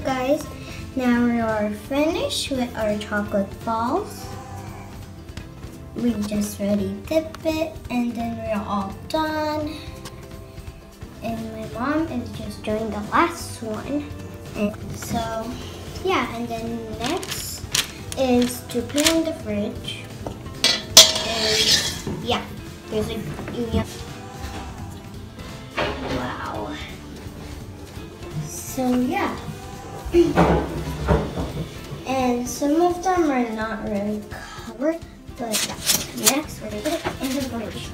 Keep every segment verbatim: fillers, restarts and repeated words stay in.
guys, now we are finished with our chocolate balls. We just ready dip it and then we're all done. And my mom is just doing the last one. And so yeah, and then next is to put in the fridge. And yeah, there's a yeah. Wow. So yeah. And some of them are not really covered, but yeah. Next we're gonna put it in the fridge.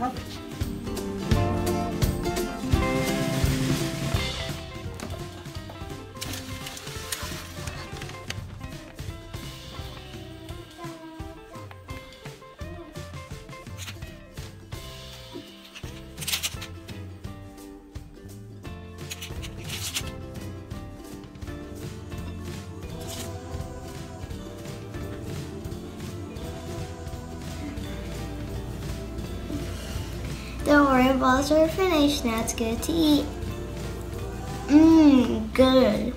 The Oreo balls are finished. Now it's good to eat. Mmm, good.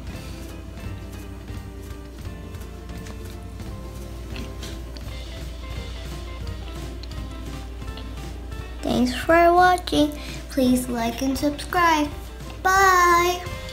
Thanks for watching. Please like and subscribe. Bye.